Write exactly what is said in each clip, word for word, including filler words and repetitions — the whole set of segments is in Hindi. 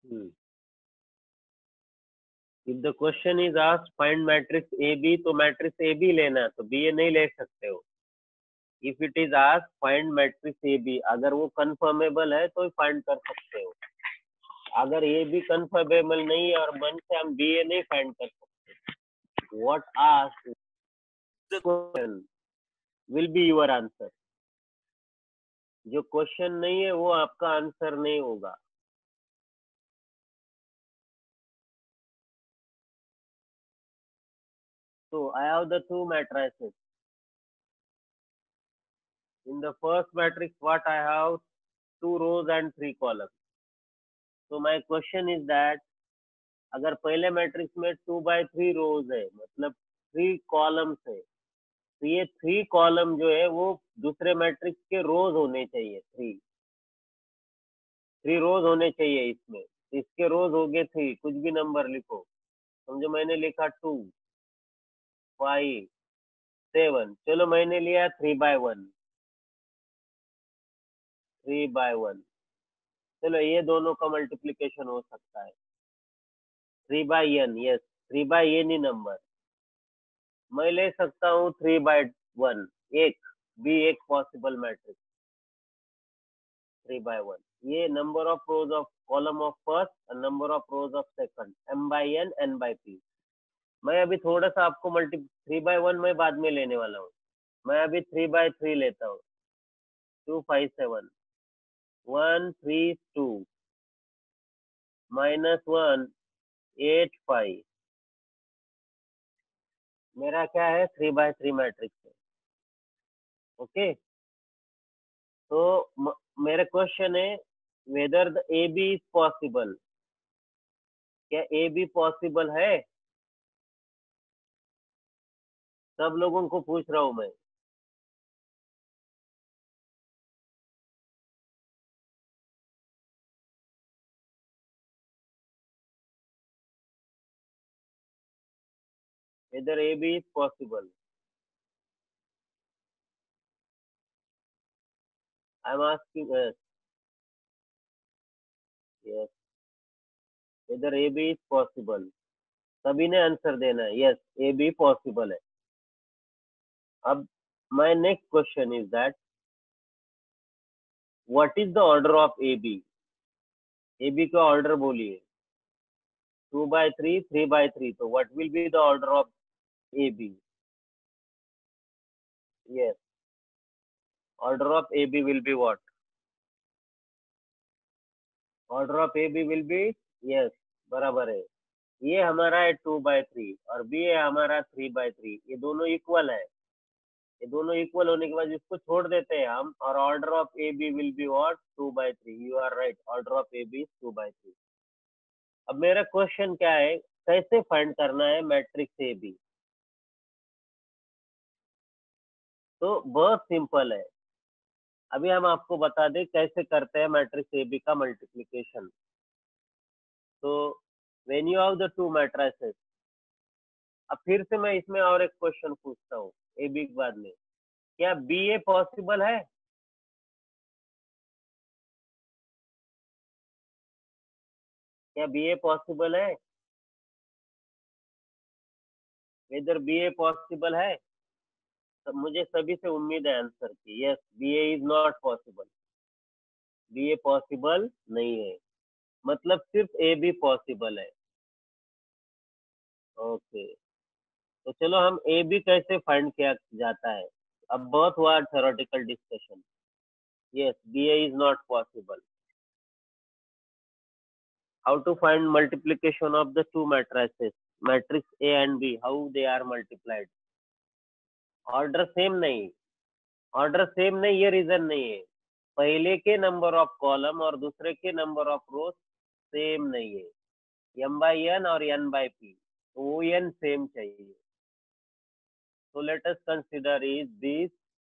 Hmm if the question is asked find matrix A B, तो मैट्रिक्स ए बी लेना है, तो बी ए नहीं ले सकते हो। If it is asked find matrix A B, अगर वो कन्फर्मेबल है तो फाइंड कर सकते हो। अगर ए बी कन्फर्मेबल नहीं है और मन से हम बी ए नहीं फाइंड कर सकते। What asked the question will be your answer. जो क्वेश्चन नहीं है वो आपका आंसर नहीं होगा। So I have the two matrices. In the first matrix, what I have two rows and three columns. So my question is that अगर पहले मैट्रिक्स में टू बाई थ्री रोज है, मतलब थ्री कॉलम्स है, तो ये थ्री कॉलम जो है वो दूसरे मैट्रिक्स के रोज होने चाहिए। थ्री थ्री रोज होने चाहिए इसमें। इसके रोज हो गए थ्री, कुछ भी नंबर लिखो। समझो मैंने लिखा टू, फाइव, सेवन, चलो मैंने लिया three by one, three by one. चलो ये दोनों का मल्टीप्लीकेशन हो सकता है। Three by N, yes, three by N ही नंबर। मैं ले सकता हूँ थ्री बाई वन, एक भी एक possible matrix. Three by one, ये number of rows of column of first और number of rows of second, M by N, N by P. मैं अभी थोड़ा सा आपको मल्टी थ्री बाई वन मैं बाद में लेने वाला हूँ। मैं अभी थ्री बाई थ्री लेता हूँ। Two five seven, one three two, minus one eight five. मेरा क्या है, थ्री बाई थ्री मैट्रिक्स है। ओके, तो म- मेरा क्वेश्चन है whether the A B is possible. क्या ए बी पॉसिबल है? सब लोगों को पूछ रहा हूं मैं। Whether A B is possible, I am asking. Yes, whether A B is possible. सभी ने आंसर देना है, यस ए बी पॉसिबल है। अब my next question is that what is the order of A B. A B का ऑर्डर बोलिए। Two by three, three by three, तो what will be the order of A B? Yes, order of A B will be what? Order of A B will be, yes, बराबर है। ये हमारा है टू बाई थ्री और बी है हमारा थ्री बाई थ्री। ये दोनों इक्वल है। ये दोनों इक्वल होने के बाद इसको छोड़ देते हैं हम, और order of A B will be what? Two by three. You are right, order of A B two by three. अब मेरा क्वेश्चन क्या है, कैसे फाइंड करना है मैट्रिक्स ए बी? तो बहुत सिंपल है। अभी हम आपको बता दें कैसे करते हैं मैट्रिक्स ए बी का मल्टीप्लीकेशन। तो when you have the two matrices, अब फिर से मैं इसमें और एक क्वेश्चन पूछता हूँ ए बी के बाद में। क्या बी ए पॉसिबल है? क्या बी ए पॉसिबल है? इधर बी ए पॉसिबल है? तो मुझे सभी से उम्मीद है आंसर की। Yes, B A is not possible. B A possible नहीं है, मतलब सिर्फ ए बी पॉसिबल है। ओके, तो चलो हम ए बी कैसे फाइंड किया जाता है। अब बहुत हुआ theoretical discussion. Yes, B A is not possible. How to find multiplication of the two matrices, matrix A and B, how they are multiplied? Order same नहीं। ऑर्डर सेम नहीं, ये रीजन नहीं है। पहले के नंबर ऑफ कॉलम और दूसरे के नंबर ऑफ रोज सेम नहीं है। एम बाई एन और N by P, oh N same चाहिए। So let us consider is these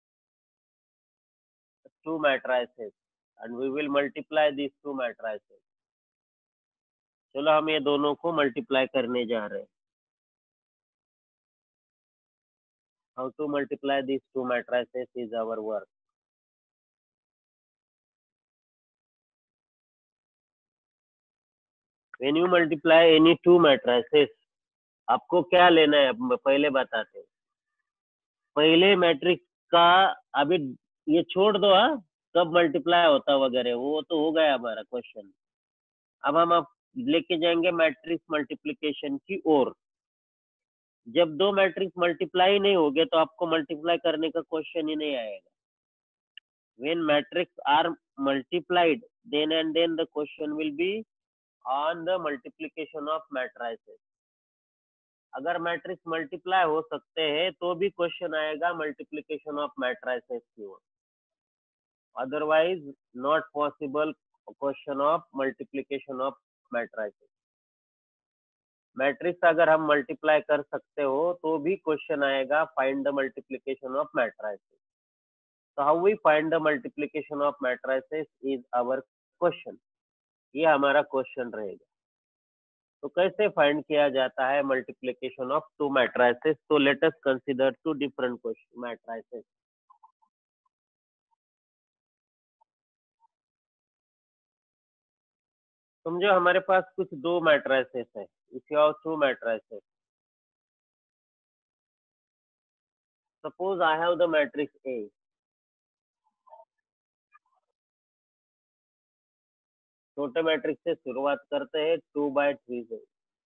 two matrices and we will multiply these two matrices. चलो हम ये दोनों को मल्टीप्लाई करने जा रहे हैं। How to multiply these two matrices is our work. When you multiply any two matrices, आपको क्या लेना है अब पहले बताते हैं। पहले मैट्रिक्स का अभी ये छोड़ दो, हाँ कब मल्टीप्लाई होता वगैरह वो तो हो गया हमारा क्वेश्चन। अब हम अब लेके जाएंगे मैट्रिक्स मल्टीप्लिकेशन की ओर। जब दो मैट्रिक्स मल्टीप्लाई नहीं होगे तो आपको मल्टीप्लाई करने का क्वेश्चन ही नहीं आएगा। when matrix are multiplied, then and then the question will be on the multiplication of matrices। अगर मैट्रिक्स मल्टीप्लाई हो सकते हैं तो भी क्वेश्चन आएगा मल्टीप्लिकेशन ऑफ मैट्रिसेस की ओर, otherwise not possible question of multiplication of matrices. Matrix अगर हम मल्टीप्लाई कर सकते हो तो भी क्वेश्चन आएगा find the multiplication of matrices. So how we find the multiplication of matrices is our question। ये हमारा क्वेश्चन रहेगा। तो कैसे फाइंड किया जाता है मल्टीप्लिकेशन ऑफ टू मैट्रिसेस? तो let us consider two different question matrices. समझो हमारे पास कुछ दो मैट्रिसेस है, if you have two matrices. Suppose I have the matrix A. छोटे मैट्रिक्स से शुरुआत करते हैं टू बाय थ्री से।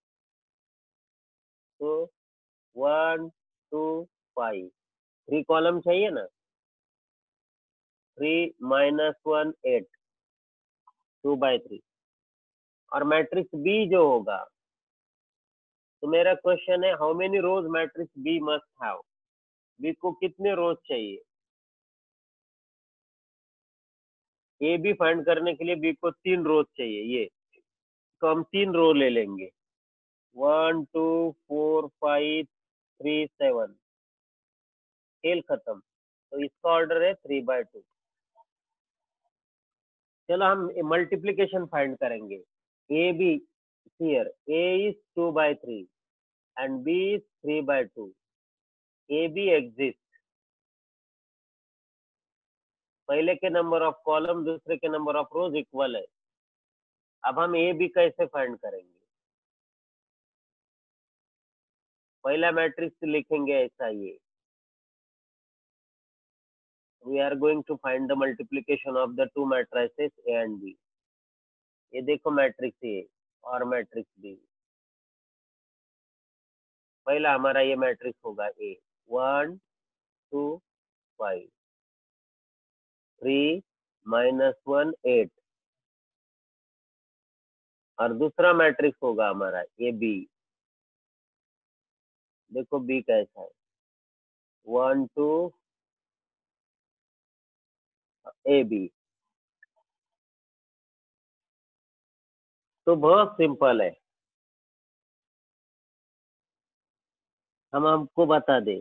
तो one two five, three column चाहिए ना, three minus one eight, two by three. और मैट्रिक्स बी जो होगा, तो मेरा क्वेश्चन है how many rows matrix B must have. B को कितने रोज चाहिए? ए बी फाइंड करने के लिए बी को तीन रोज चाहिए, ये तो हम तीन रो ले लेंगे, one two four five three seven, खेल खत्म। तो इसका ऑर्डर है थ्री बाय टू। चलो हम मल्टीप्लीकेशन फाइंड करेंगे। A B here, A is two by three and B is three by two. A B exist, पहले के नंबर ऑफ कॉलम दूसरे के नंबर ऑफ रोज इक्वल है। अब हम ए बी कैसे फाइंड करेंगे? पहला मैट्रिक्स लिखेंगे ऐसा, ये we are going to find the multiplication of the two matrices A and B. ये देखो मैट्रिक्स ए और मैट्रिक्स बी। पहला हमारा ये मैट्रिक्स होगा A, one two five, three minus one eight. और दूसरा मैट्रिक्स होगा हमारा ए बी। देखो बी कैसा है, वन टू ए बी। तो बहुत सिंपल है, हम आपको बता दें।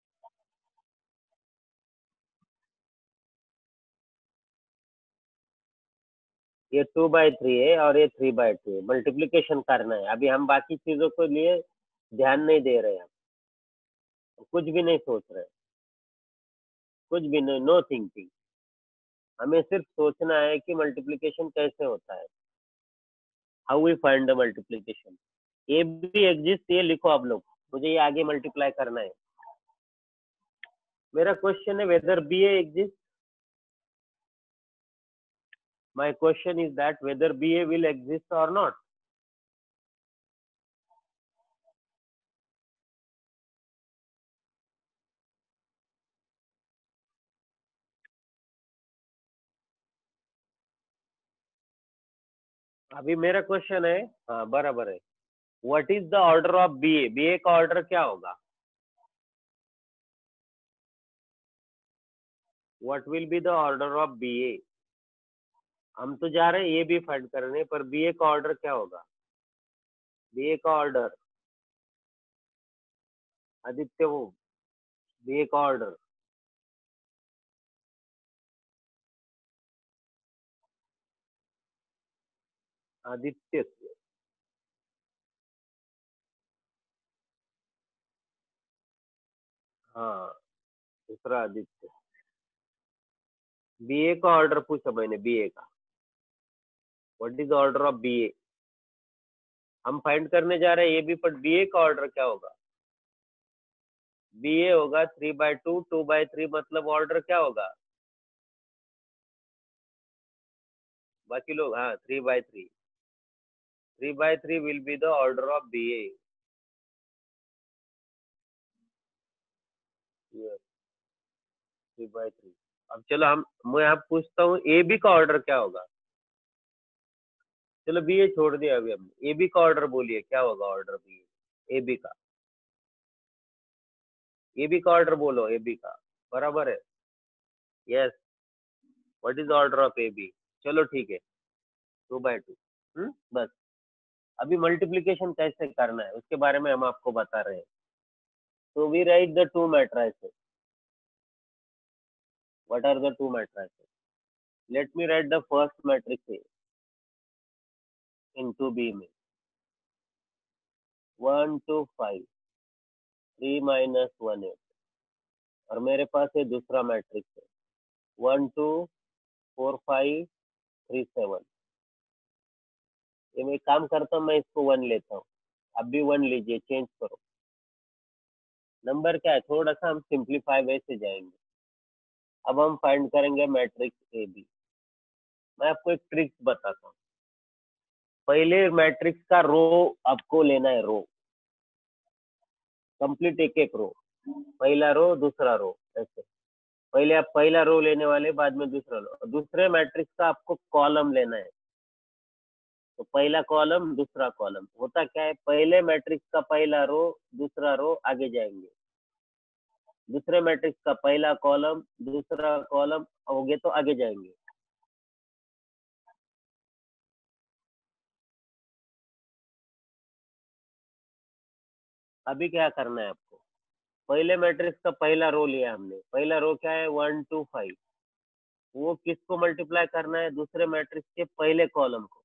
ये टू बाई थ्री है और ये थ्री बाई टू है, मल्टीप्लीकेशन करना है। अभी हम बाकी चीजों को लिए ध्यान नहीं दे रहे हैं, हम कुछ भी नहीं सोच रहे, कुछ भी नहीं, नो थिंकिंग। हमें सिर्फ सोचना है कि मल्टीप्लीकेशन कैसे होता है, how we find the multiplication. A भी एग्जिस्ट, ये लिखो आप लोग, मुझे ये आगे मल्टीप्लाई करना है। मेरा क्वेश्चन है whether B A exist. My question is that whether B A will exist और नॉट। अभी मेरा क्वेश्चन है, हाँ बराबर है, what is the order of B A. B A का ऑर्डर क्या होगा? What will be the order of B A. हम तो जा रहे हैं ये भी फाइंड करने, पर बी ए का ऑर्डर क्या होगा? बी ए का ऑर्डर, आदित्य वो बी ए का ऑर्डर, आदित्य, हाँ दूसरा आदित्य। बी ए का ऑर्डर पूछा मैंने, बी ए का, what is the order of B A. हम फाइंड करने जा रहे हैं ए बी, पर बी ए का ऑर्डर क्या होगा? बी ए होगा three by two, two by three, मतलब ऑर्डर क्या होगा? बाकी लोग, हाँ, three by three, three by three will be the order of B A. Three by three. अब चलो हम मैं आप पूछता हूँ ए बी का ऑर्डर क्या होगा? चलो बी ए छोड़ दिया अभी हमने, ए बी का ऑर्डर बोलिए क्या होगा? ऑर्डर बी ए बी का, ए बी का ऑर्डर बोलो, ए बी का बराबर है। Yes, what is order of A B? चलो ठीक है, टू बाय टू। हम्म बस अभी मल्टीप्लीकेशन कैसे करना है उसके बारे में हम आपको बता रहे हैं। तो we write the two matrices. What are the two matrices? Let me write the first matrix A into B में, one two five, three minus one eight, और मेरे पास है दूसरा मैट्रिक्स है, one two four five three seven. ये मैं काम करता हूँ, मैं इसको वन लेता हूँ, अब भी वन लीजिए, चेंज करो। नंबर क्या है, थोड़ा सा हम सिंप्लीफाई वे से जाएंगे। अब हम फाइंड करेंगे मैट्रिक्स ए बी। मैं आपको एक ट्रिक बताता हूँ। पहले मैट्रिक्स का रो आपको लेना है, रो कंप्लीट, एक एक रो, पहला रो दूसरा रो, ऐसे पहले आप पहला रो लेने वाले, बाद में दूसरा रो। दूसरे मैट्रिक्स का आपको कॉलम लेना है, तो पहला कॉलम दूसरा कॉलम होता क्या है, पहले मैट्रिक्स का पहला रो दूसरा रो आगे जाएंगे, दूसरे मैट्रिक्स का पहला कॉलम दूसरा कॉलम हो गए तो आगे जाएंगे। अभी क्या करना है आपको, पहले मैट्रिक्स का पहला रो लिया हमने, पहला रो क्या है, वन टू फाइव, वो किसको मल्टीप्लाई करना है, दूसरे मैट्रिक्स के पहले कॉलम को।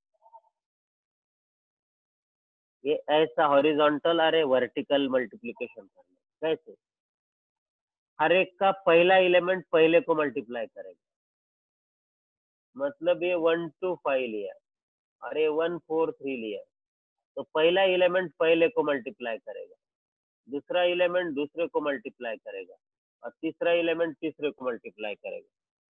ये ऐसा हॉरिजॉन्टल अरे वर्टिकल मल्टीप्लिकेशन करना है। कैसे? हर एक का पहला एलिमेंट पहले को मल्टीप्लाई करेगा, मतलब ये वन टू फाइव लिया और ये वन फोर थ्री लिया, तो पहला एलिमेंट पहले को मल्टीप्लाई करेगा, दूसरा एलिमेंट दूसरे को मल्टीप्लाई करेगा, और तीसरा एलिमेंट तीसरे को मल्टीप्लाई करेगा।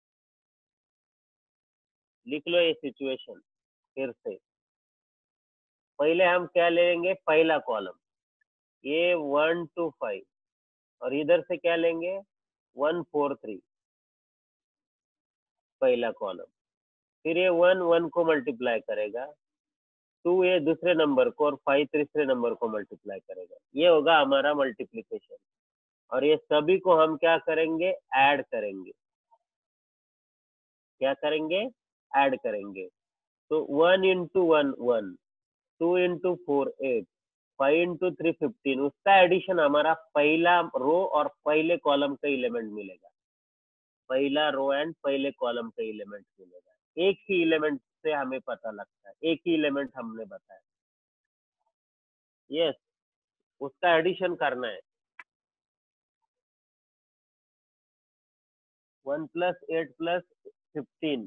लिख लो ये सिचुएशन फिर से। पहले हम क्या लेंगे, पहला कॉलम, ये वन टू फाइव, और इधर से क्या लेंगे, वन फोर थ्री, पहला कॉलम, फिर ये वन वन को मल्टीप्लाई करेगा, टू ये दूसरे नंबर को, और फाइव तीसरे नंबर को मल्टीप्लाई करेगा। ये होगा हमारा मल्टीप्लिकेशन, और ये सभी को हम क्या करेंगे, ऐड करेंगे। क्या करेंगे, ऐड करेंगे। तो one into one one, two into four eight, five into three fifteen, उसका एडिशन हमारा पहला रो और पहले कॉलम का एलिमेंट मिलेगा, पहला रो एंड पहले कॉलम का एलिमेंट मिलेगा। एक ही एलिमेंट से हमें पता लगता है, एक ही एलिमेंट हमने बताया। यस, उसका एडिशन करना है। One plus eight plus fifteen,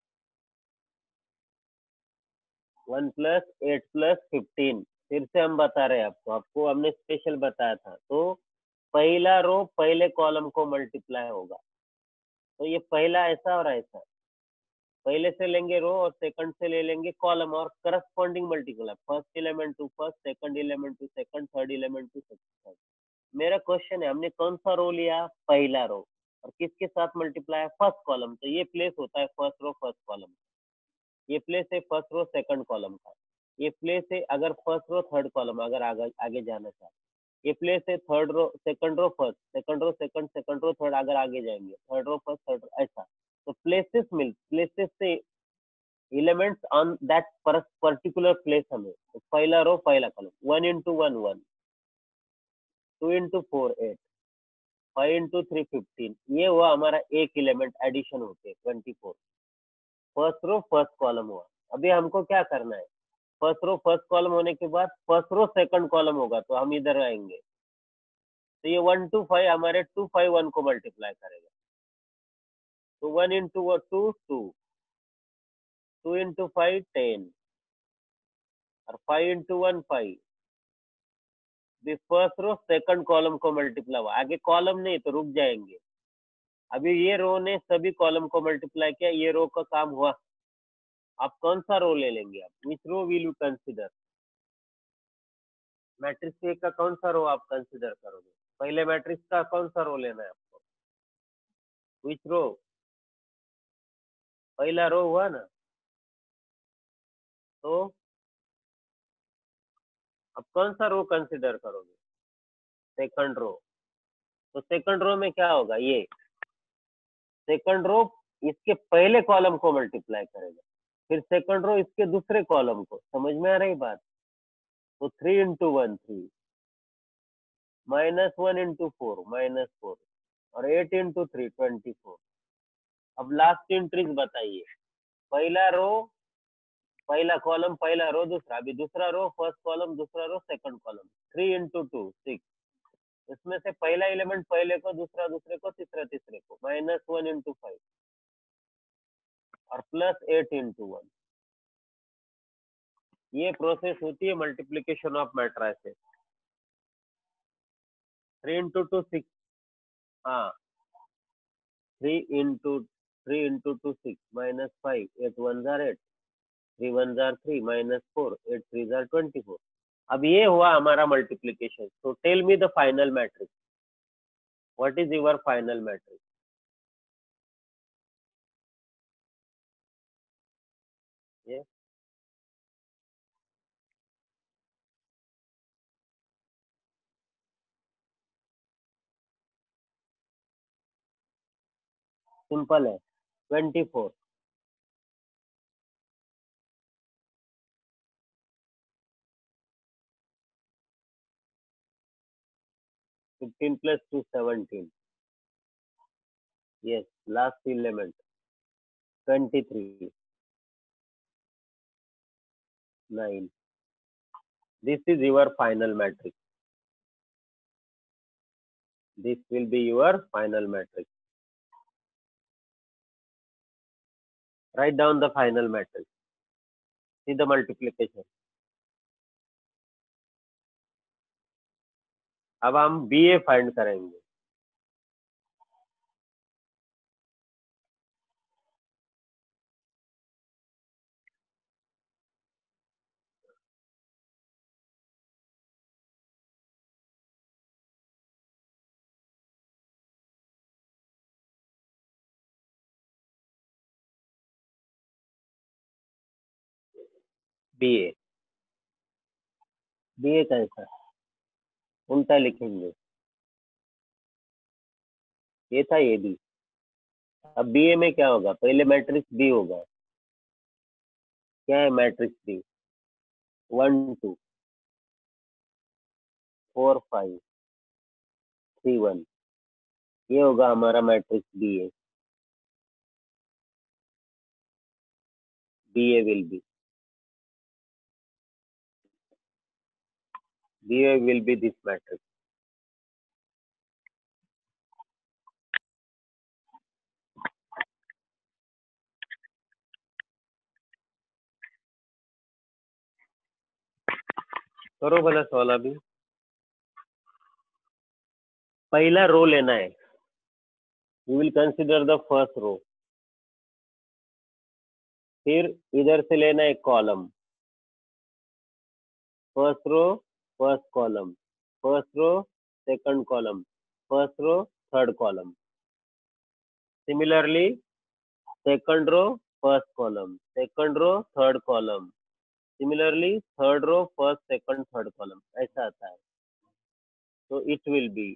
one plus eight plus fifteen, फिर से हम बता रहे हैं आपको, आपको हमने स्पेशल बताया था। तो पहला रो पहले कॉलम को मल्टीप्लाई होगा, तो ये पहला ऐसा और ऐसा, पहले से लेंगे रो और सेकंड से ले लेंगे कॉलम, और corresponding multiply, first element to first, second element to second, third element to third. मेरा क्वेश्चन है, हमने कौन सा रो लिया, पहला रो, और किसके साथ मल्टीप्लाई, फर्स्ट कॉलम, तो ये प्लेस होता है फर्स्ट रो फर्स्ट कॉलम, ये प्लेस है फर्स्ट रो सेकंड कॉलम का, ये प्लेस है अगर फर्स्ट रो थर्ड कॉलम अगर आगे आगे जाना चाहे, ये प्लेस है third row second row first, second row second, second row third, अगर आगे जाएंगे third row first, third row, ऐसा। तो प्लेसेस मिल प्लेसेस से elements on that particular place हमें, तो पहला रो पहला column, one into one one, two into four eight, five into three fifteen, ये हुआ हमारा एक एलिमेंट एडिशन होते twenty four, first row first column हुआ। अभी हमको क्या करना है, फर्स्ट रो फर्स्ट कॉलम होने के बाद फर्स्ट रो सेकंड कॉलम होगा, तो हम इधर आएंगे, तो ये वन टू फाइव हमारे टू फाइव वन को मल्टीप्लाई करेगा, तो one into two two, two into five ten, और five into one five, first row second column को मल्टीप्लाई हुआ, आगे कॉलम नहीं तो रुक जाएंगे। अभी ये रो ने सभी कॉलम को मल्टीप्लाई किया, ये रो का काम हुआ। आप कौन सा रो ले लेंगे? आप which row will you consider? Matrix A का कौन सा रो आप कंसिडर करोगे? पहले मैट्रिक्स का कौन सा रो लेना है आपको? विच रो? पहला रो हुआ ना, तो अब कौन सा रो कंसिडर करोगे? Second row. तो सेकंड रो में क्या होगा? ये सेकंड रो इसके पहले कॉलम को मल्टीप्लाई करेगा, फिर सेकंड रो इसके दूसरे कॉलम को। समझ में आ रही बात? तो three into one three, minus one into four minus four, और eight into three twenty four. अब लास्ट एंट्रीज बताइए। पहला रो पहला कॉलम पहला रो दूसरा, अभी दूसरा रो फर्स्ट कॉलम दूसरा row second column, three into two six. इसमें से पहला एलिमेंट पहले को, दूसरा दूसरे को, तीसरा तीसरे को, माइनस वन इंटू फाइव और प्लस एट इंटू वन। ये प्रोसेस होती है multiplication of matrices. Three into two six, हाँ, three into three into two six minus five, eight one जार एट, थ्री वन जार three, minus four, eight three जार ट्वेंटी फोर। अब ये हुआ हमारा मल्टीप्लीकेशन। तो tell me the final matrix. What is your final matrix? ये सिंपल है, twenty four. Fifteen plus two seventeen, yes, last element, twenty-three, nine. This is your final matrix. This will be your final matrix. Write down the final matrix. See the multiplication. अब हम बी ए फाइंड करेंगे। बी ए, बी ए कैसा? उल्टा लिखेंगे, ये था ए बी। अब बी ए में क्या होगा? पहले मैट्रिक्स बी होगा। क्या है matrix B? One two four five three one, ये होगा हमारा matrix B A. B A will be B A will be this matrix. करो भला सवाल। अभी पहला रो लेना है। You will consider the first row. फिर इधर से लेना है column, first row first column, first row second column, first row third column. Similarly second row first column, second row third column, similarly third row first second third column, ऐसा आता है। तो इट विल बी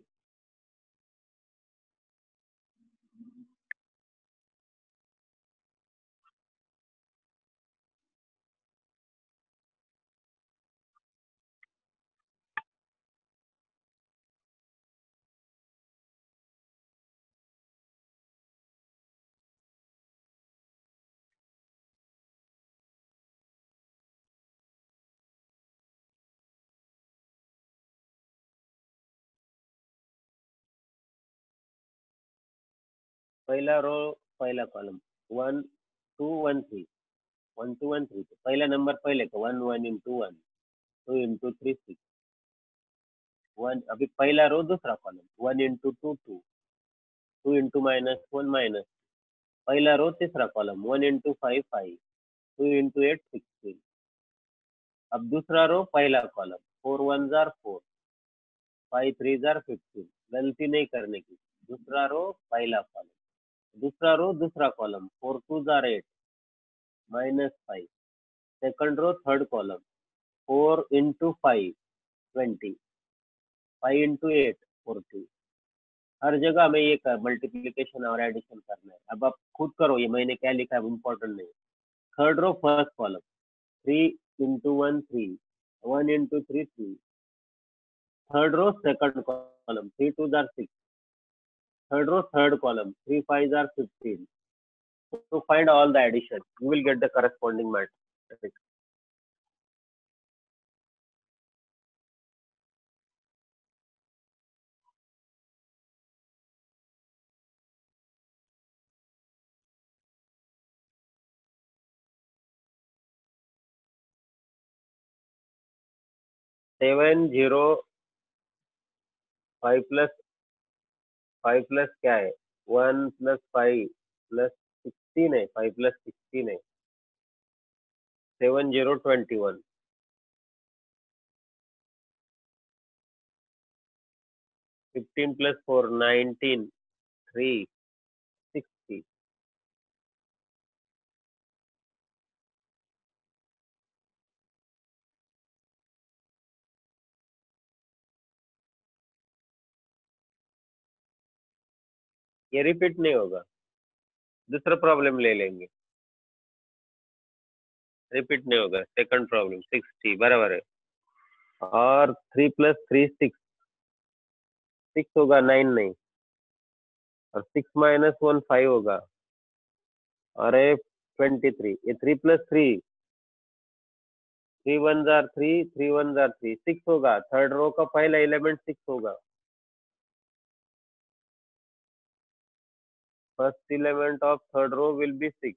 पहला रो पहला column one two one three, one two one three, पहला नंबर पहले का one one into one, two into three six, one, अभी पहला रो दूसरा column, one into two two, two into minus one minus, पहला रो तीसरा column, one into five five, two into eight sixteen. अब दूसरा रो पहला कॉलम, फोर वन जार फोर, फाइव थ्री जार फिफ्टीन, गलती नहीं करने की। दूसरा रो पहला कॉलम, दूसरा रो दूसरा कॉलम, फोर टू जार eight, minus five, second row third column, four into five twenty, five into eight forty. हर जगह हमें ये मल्टीप्लीकेशन और एडिशन करना है। अब आप खुद करो, ये मैंने क्या लिखा है इम्पोर्टेंट नहीं। Third row first column, three into one three, one into three three, third row second column, three two जार six, third row third column, three fives are fifteen. To find all the addition, you will get the corresponding matrix. Seven zero five plus five plus क्या है, one plus five plus sixteen है, फाइव प्लस सिक्सटीन है, seven zero twenty one, fifteen plus four nineteen, three sixty. ये रिपीट नहीं होगा, दूसरा प्रॉब्लम ले लेंगे, रिपीट नहीं होगा। सेकंड प्रॉब्लम सिक्सटी बराबर है, और three plus three six, six होगा, नाइन नहीं, और सिक्स माइनस वन फाइव होगा, अरे ट्वेंटी थ्री। ये three plus three, three one जार थ्री, थ्री वन जार थ्री, सिक्स होगा। थर्ड रो का पहला एलिमेंट सिक्स होगा, first element of third row will be six.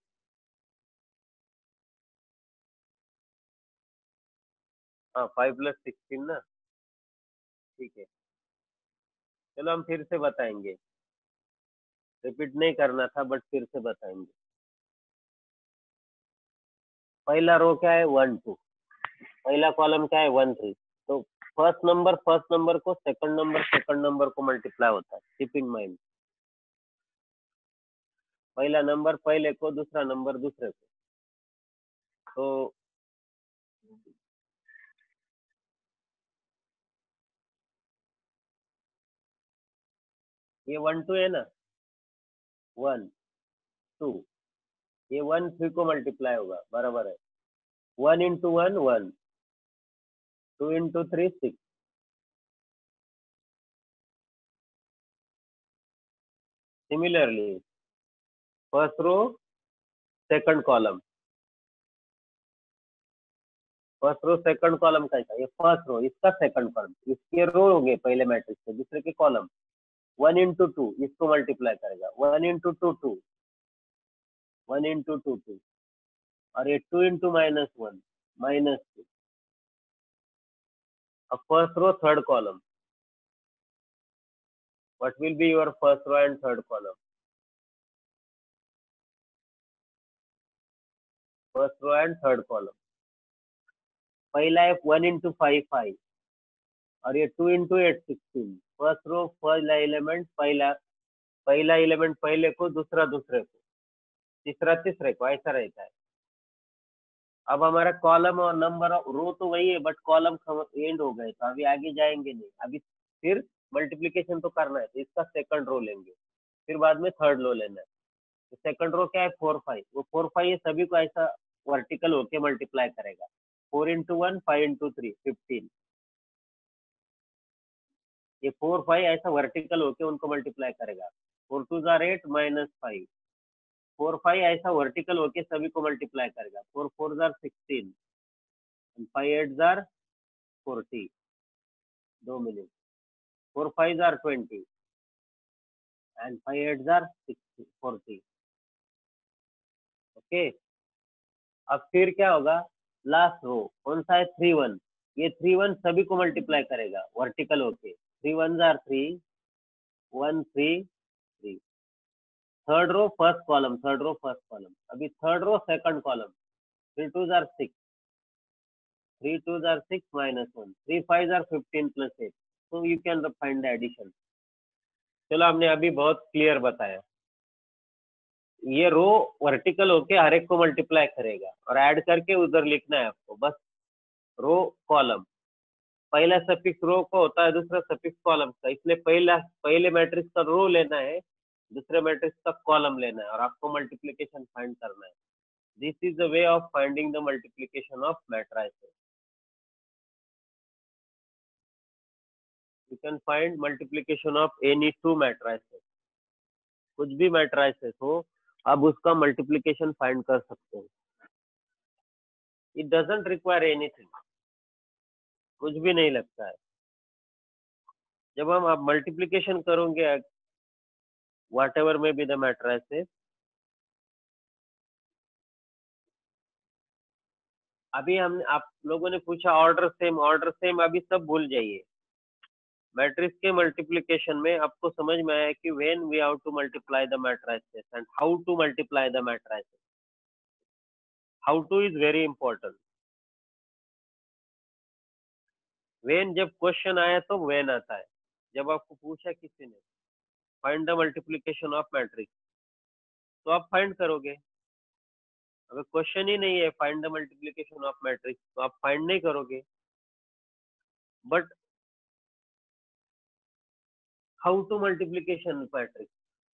हाँ, फाइव प्लस सिक्सटीन ना, ठीक है। चलो हम फिर से बताएंगे, रिपीट नहीं करना था बट फिर से बताएंगे। पहला रो क्या है, वन टू, पहला कॉलम क्या है, वन थ्री। तो फर्स्ट नंबर फर्स्ट नंबर को, सेकंड नंबर सेकंड नंबर को मल्टीप्लाई होता है, कीप इन माइंड। पहला नंबर पहले को, दूसरा नंबर दूसरे को। तो ये वन टू है ना, वन टू, ये वन थ्री को मल्टीप्लाई होगा, बराबर है। One into one one, two into three six, similarly first row second column, first row second column का ये फर्स्ट रो, इसका सेकंड कॉलम, इसके रो होंगे पहले मैट्रिक्स से, दूसरे के कॉलम। वन इंटू टू, इसको मल्टीप्लाई करेगा, one into two two, one into two two, और ये two into minus one, minus two. अब first row third column, what will be your first row and third column? First row and third column, पहला है वन इंटू फाइव फाइव, और ये two into eight sixteen. First row पहला एलिमेंट पहला, पहला एलिमेंट पहले को, दूसरा दूसरे को, तीसरा तीसरे को, ऐसा रहता है। अब हमारा कॉलम और नंबर, रो तो वही है बट कॉलम एंड हो गए, तो अभी आगे जाएंगे नहीं, अभी फिर मल्टीप्लीकेशन तो करना है, तो इसका सेकंड रो लेंगे, फिर बाद में थर्ड रो लेना है। तो सेकंड रो क्या है, फोर फाइव, वो फोर फाइव ये सभी को ऐसा वर्टिकल होके मल्टीप्लाई करेगा, four into one, five into three, fifteen. ये फोर फाइव ऐसा वर्टिकल होके उनको मल्टीप्लाई करेगा, फोर टू जार eight, minus five, four five ऐसा वर्टिकल होके सभी को मल्टीप्लाई करेगा, फोर फोर जार सिक्सटीन, फाइव एट जार फोर्टी, दो मिनट, फोर फाइव जार ट्वेंटी, एंड फाइव एट जार सिक्सटी, फोर्टी। ओके, अब फिर क्या होगा, लास्ट रो कौन सा है, थ्री वन, ये थ्री वन सभी को मल्टीप्लाई करेगा वर्टिकल होके, थ्री वन जार three, one three three, third row first column, third row first column, अभी third row second column, three two जार सिक्स, थ्री टू जार six minus one, three five जार फिफ्टीन प्लस एट, तो you can find the addition. चलो हमने अभी बहुत क्लियर बताया, ये रो वर्टिकल होके हर एक को मल्टीप्लाई करेगा और ऐड करके उधर लिखना है आपको, बस रो कॉलम, पहला सफिक्स रो को होता है, दूसरा सफिक्स कॉलम का, इसलिए पहला पहले मैट्रिक्स का रो लेना है, दूसरे मैट्रिक्स का कॉलम लेना है और आपको मल्टीप्लिकेशन फाइंड करना है। This is the way of finding the multiplication of matrices. You can find multiplication of any two matrices, कुछ भी मैट्रिसेस हो आप उसका मल्टीप्लिकेशन फाइंड कर सकते हो। इट डजंट रिक्वायर एनीथिंग, कुछ भी नहीं लगता है। जब हम आप मल्टीप्लिकेशन करोगे whatever may be the matrices, अभी हम आप लोगों ने पूछा ऑर्डर सेम, ऑर्डर सेम अभी सब भूल जाइए। मैट्रिक्स के मल्टीप्लिकेशन में आपको समझ में आया कि when we have to multiply the matrices and how to multiply the matrices, how to is very important. When जब क्वेश्चन आया तो व्हेन आता है, जब आपको पूछा किसी ने find the multiplication of matrix तो आप फाइंड करोगे, अगर क्वेश्चन ही नहीं है find the multiplication of matrix तो आप फाइंड नहीं करोगे। But how to multiplication matrix,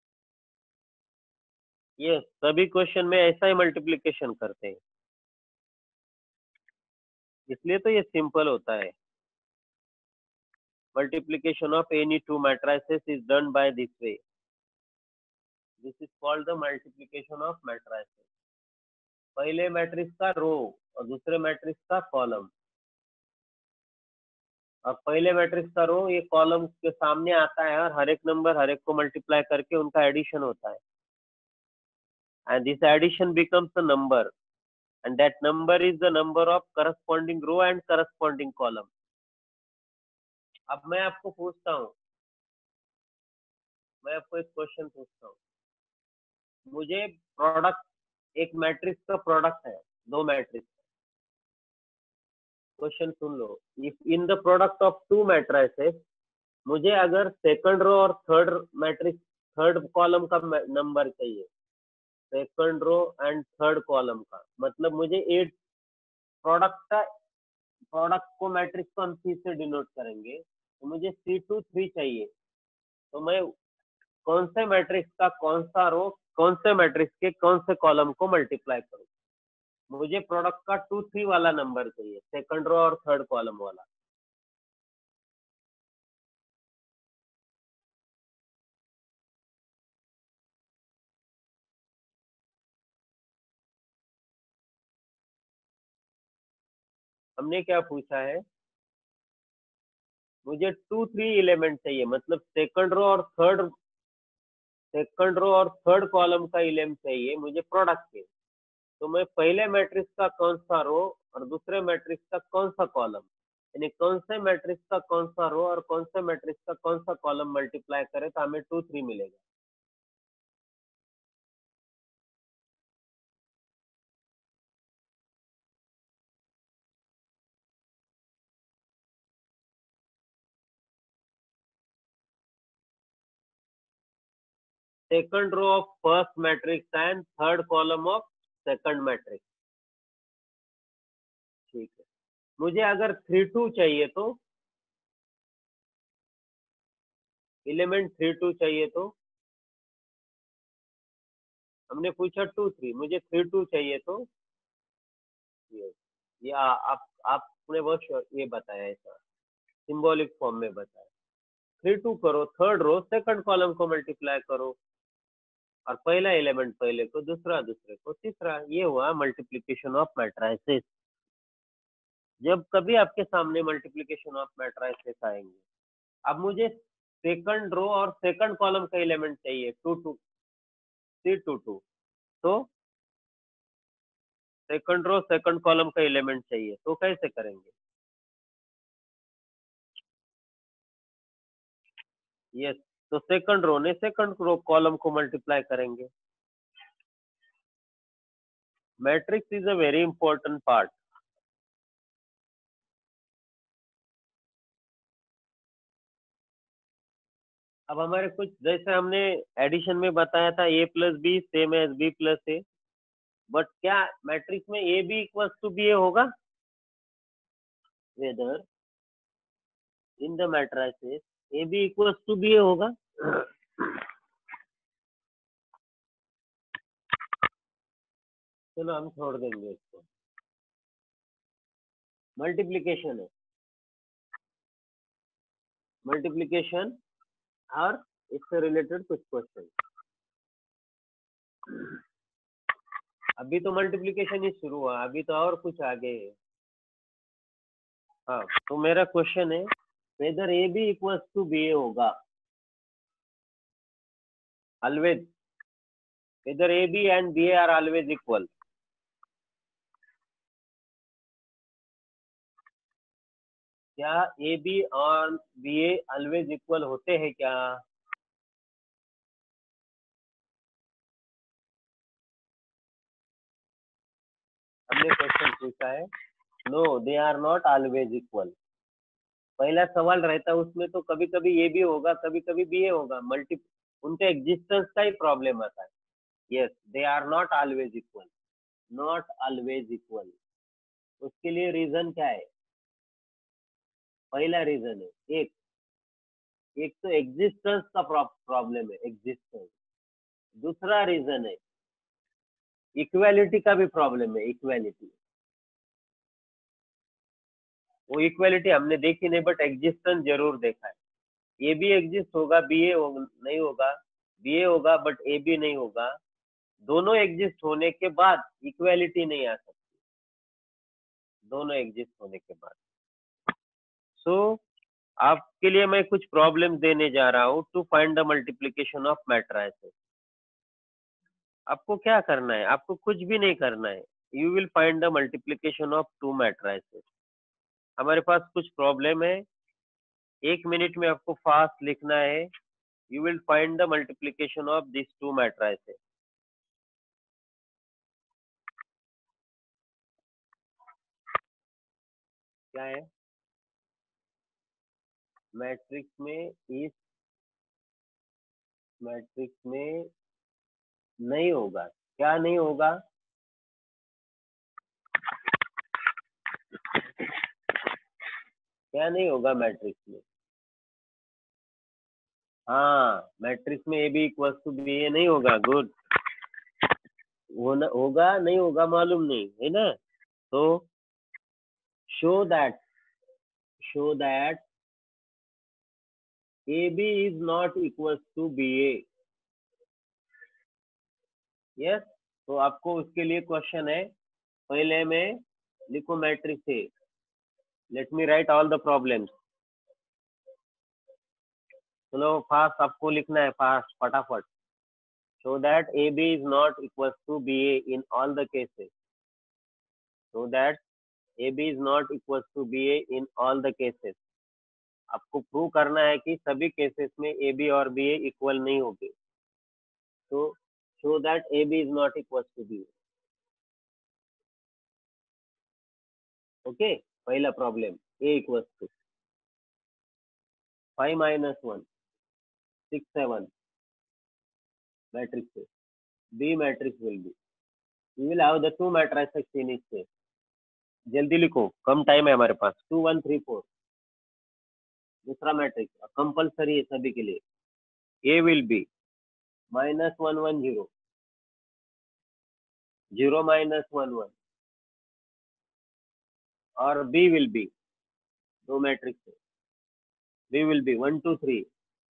yes सभी क्वेश्चन में ऐसा ही मल्टीप्लिकेशन करते हैं, इसलिए तो ये सिंपल होता है। Multiplication of any two matrices is done by this way. This is called the multiplication of matrices. पहले मैट्रिक्स का रो और दूसरे मैट्रिक्स का कॉलम, और पहले मैट्रिक्स का रो ये कॉलम के सामने आता है और हर एक नंबर हर एक को मल्टीप्लाई करके उनका एडिशन होता है, and this addition becomes a number and that number is the number of corresponding row and corresponding column. अब मैं आपको पूछता हूँ, मैं आपको एक क्वेश्चन पूछता हूँ, मुझे प्रोडक्ट, एक मैट्रिक्स का प्रोडक्ट है, दो मैट्रिक्स, क्वेश्चन सुन लो, if in the product of two matrices, मुझे अगर सेकंड रो और थर्ड मैट्रिक्स, थर्ड कॉलम का नंबर चाहिए, second row and third column का, मतलब मुझे एट प्रोडक्ट का, प्रोडक्ट को मैट्रिक्स को हम सी से डिनोट करेंगे, तो मुझे सी टू थ्री चाहिए, तो मैं कौन से मैट्रिक्स का कौन सा रो, कौन से मैट्रिक्स के कौन से कॉलम को मल्टीप्लाई करूँ। मुझे प्रोडक्ट का टू थ्री वाला नंबर चाहिए, सेकंड रो और थर्ड कॉलम वाला। हमने क्या पूछा है, मुझे टू थ्री एलिमेंट चाहिए, मतलब सेकंड रो और थर्ड, सेकंड रो और थर्ड कॉलम का एलिमेंट चाहिए मुझे प्रोडक्ट के, तो मैं पहले मैट्रिक्स का कौन सा रो और दूसरे मैट्रिक्स का कौन सा कॉलम, यानी कौन से मैट्रिक्स का कौन सा रो और कौन से मैट्रिक्स का कौन सा कॉलम मल्टीप्लाई करे तो हमें टू थ्री मिलेगा। Second row of first matrix and third column of second matrix, ठीक है। मुझे अगर थ्री टू चाहिए तो, एलिमेंट थ्री टू चाहिए तो, हमने पूछा टू थ्री, मुझे थ्री टू चाहिए तो, ये ये आ- आप आपने बहुत श्योर- ये बताया, ऐसा सिंबॉलिक फॉर्म में बताया, थ्री टू करो, थर्ड रो सेकंड कॉलम को मल्टीप्लाई करो और पहला एलिमेंट पहले को, दूसरा दूसरे को, तीसरा, ये हुआ मल्टीप्लिकेशन ऑफ मैट्रिसेस। जब कभी आपके सामने मल्टीप्लिकेशन ऑफ मैट्रिसेस आएंगे, अब मुझे सेकंड रो और सेकंड कॉलम का एलिमेंट चाहिए, two two C two two, तो सेकंड रो सेकंड कॉलम का एलिमेंट चाहिए, तो कैसे करेंगे? यस, तो सेकंड रो ने सेकंड रो कॉलम को मल्टीप्लाई करेंगे। Matrix is a very important part. अब हमारे कुछ जैसे हमने एडिशन में बताया था A plus B same as B plus A, but क्या मैट्रिक्स में A B equals to B A होगा? Weather in the matrices A B equals to B A होगा? चलो हम छोड़ देंगे इसको, मल्टीप्लीकेशन है, मल्टीप्लीकेशन और इससे रिलेटेड कुछ क्वेश्चन। अभी तो मल्टीप्लीकेशन ही शुरू हुआ, अभी तो और कुछ आगे है। हाँ, तो मेरा क्वेश्चन है whether A B equals to B A होगा? Always whether A B and B A are always equal? क्या ए बी और बी ए ऑलवेज इक्वल होते हैं क्या? हमने क्वेश्चन पूछा है, no they are not always equal. पहला सवाल रहता है उसमें तो कभी कभी ए बी होगा, कभी कभी बी ए होगा, मल्टी उनके एग्जिस्टेंस का ही प्रॉब्लम आता है। Yes, they are not always equal, not always equal. उसके लिए रीजन क्या है? पहला रीजन है, एक एक तो एग्जिस्टेंस का प्रॉब्लम है, एग्जिस्टेंस। दूसरा रीजन है इक्वालिटी का भी प्रॉब्लम है, इक्वालिटी। वो इक्वालिटी हमने देखी नहीं, बट एग्जिस्टेंस जरूर देखा है। ए बी एग्जिस्ट होगा, बी ए हो, नहीं होगा, बी ए होगा बट ए बी नहीं होगा। दोनों एग्जिस्ट होने के बाद इक्वालिटी नहीं आ सकती, दोनों एग्जिस्ट होने के बाद। सो so, आपके लिए मैं कुछ प्रॉब्लम देने जा रहा हूँ to find the multiplication of matrices. आपको क्या करना है? आपको कुछ भी नहीं करना है, you will find the multiplication of two matrices. हमारे पास कुछ प्रॉब्लम है, एक मिनट में आपको फास्ट लिखना है। You will find the multiplication of this two matrices. क्या है? मैट्रिक्स में इस मैट्रिक्स में नहीं होगा, क्या नहीं होगा? क्या नहीं होगा मैट्रिक्स में? हाँ, मैट्रिक्स में A B equals to B A नहीं होगा। गुड, होना होगा नहीं होगा मालूम नहीं है ना। तो show that show that A B is not equals to B A. Yes, तो आपको उसके लिए क्वेश्चन है, पहले में लिखो matrix A. Let me write all the problems. चलो फास्ट आपको लिखना है, फास्ट फटाफट। so that A B is not equals to B A in all the cases. So that A B is not equals to B A in all the cases. आपको प्रूव करना है कि सभी केसेस में A B और B A इक्वल नहीं होंगे। तो show that A B is not equals to B A. Okay, पहला problem A equals to five minus one, six, seven matrix है। B matrix will be, we will have the two matrices in each case. जल्दी लिखो, कम टाइम है हमारे पास। टू वन थ्री फोर दूसरा मैट्रिक्स कंपल्सरी है सभी के लिए। A will be minus one one zero, zero minus one one, और बी विल बी, दो मैट्रिक्स है, B will be one two three,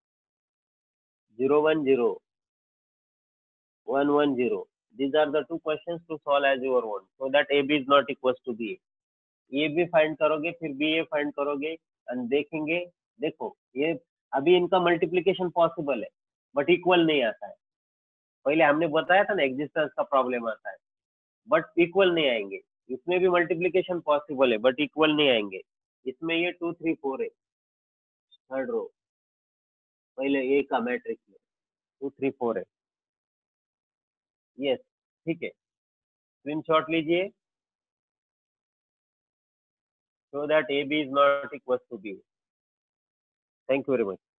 zero one zero, one one zero. These are the two questions to solve as your own, so that A B is not equals to B A. A B find करोगे, फिर B A फाइंड करोगे, एंड देखेंगे। देखो, ये अभी इनका मल्टीप्लीकेशन पॉसिबल है, बट इक्वल नहीं आता है। पहले हमने बताया था ना, एग्जिस्टेंस का प्रॉब्लम आता है। बट इक्वल नहीं आएंगे। इसमें भी मल्टीप्लीकेशन पॉसिबल है बट इक्वल नहीं आएंगे। इसमें ये टू थ्री फोर है, थर्ड रो पहले ए का मैट्रिक्स में टू थ्री फोर है। यस, ठीक है, स्क्रीनशॉट लीजिए so that A B is not equal to B. Thank you very much.